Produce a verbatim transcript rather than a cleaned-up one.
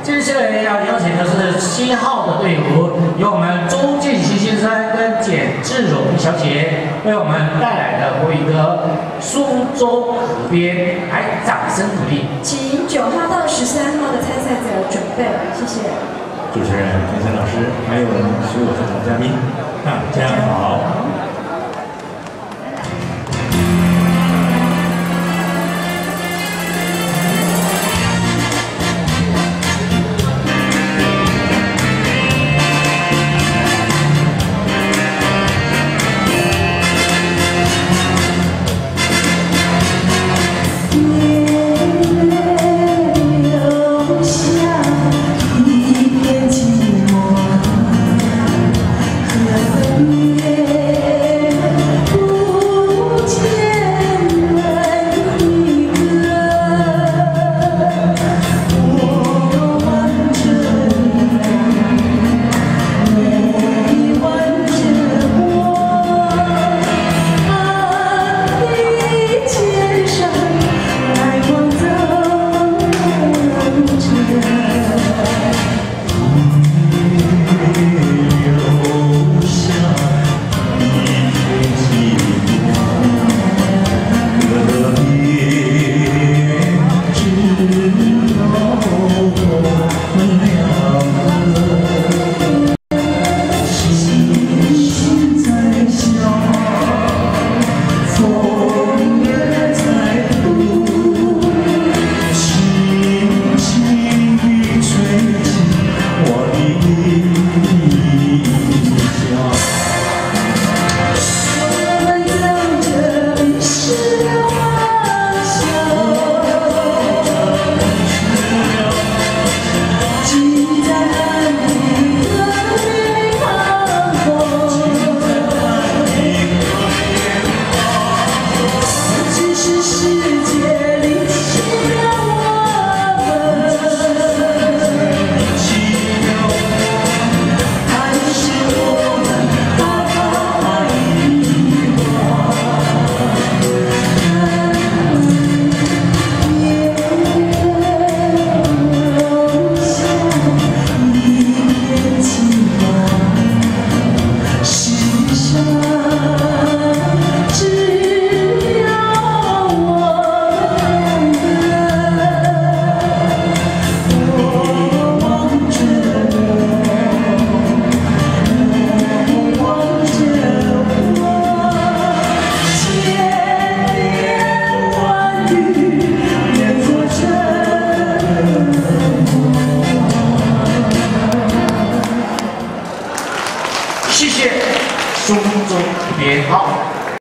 接下来要邀请的是七号的队伍，由我们周建熙先生跟简志荣小姐为我们带来的国语歌《苏州河边》，来，掌声鼓励。 请九号到十三号的参赛者准备，谢谢。 主持人田森老师，还有所有现场嘉宾，大家好。 谢谢苏州别好。